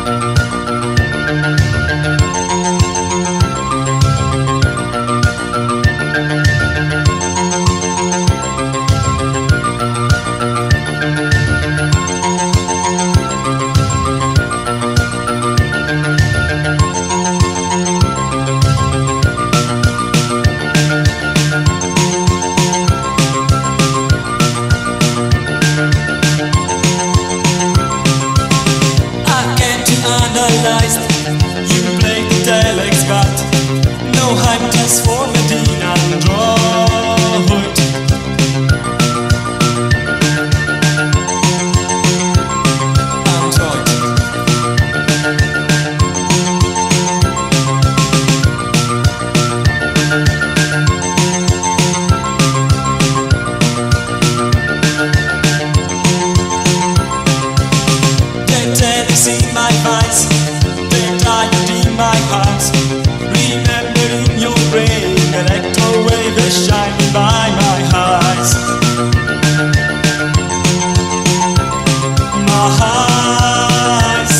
You played the Telex, but no hype just for Medina Android. The Telex in my eyes, my heart, remembering your brain, electro wave is shining by my eyes. My eyes.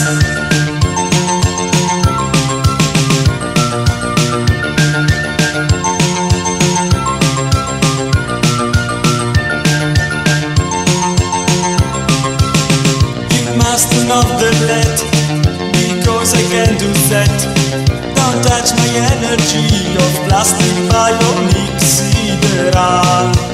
You must not delete, because I can do that. Don't touch my energy of plastic bionic sideral.